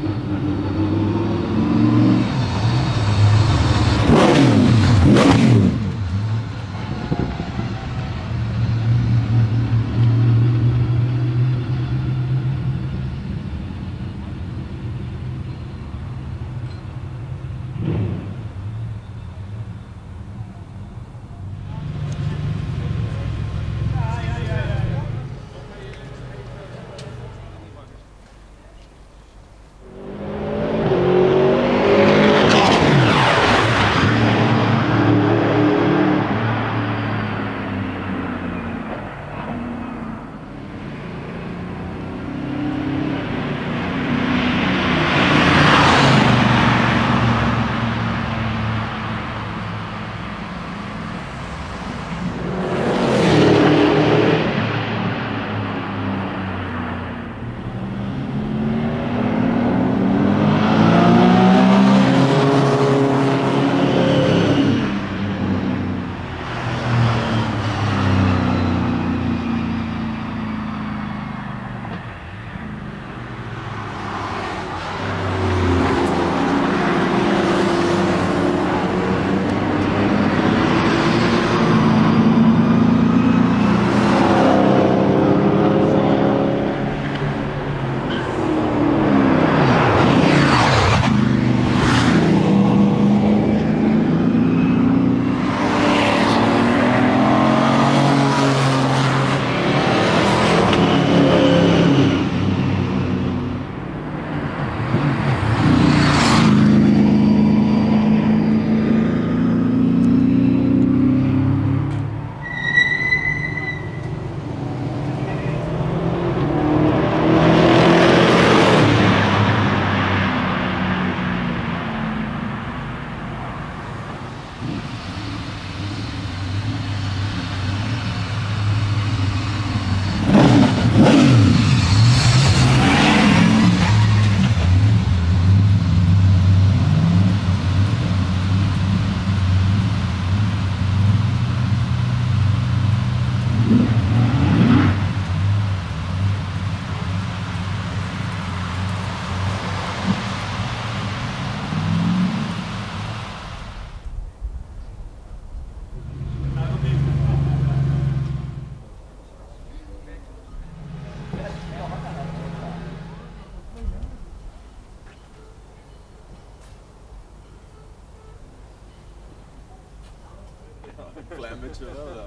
Een klein beetje wel, ja.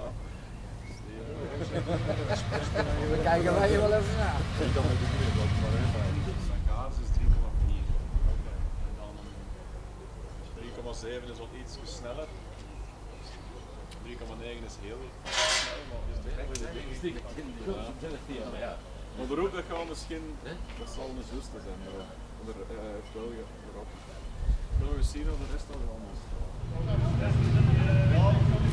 We kijken wij wel even naar. Niet dan met de grip, maar Sagaris is 3,4. En dan 3,7 is wat iets sneller. 3,9 is heel snel, maar is de ja. Maar de roep dat gaat misschien, dat zal een juiste zijn, maar het wel erop. Zullen we zien of de rest al anders.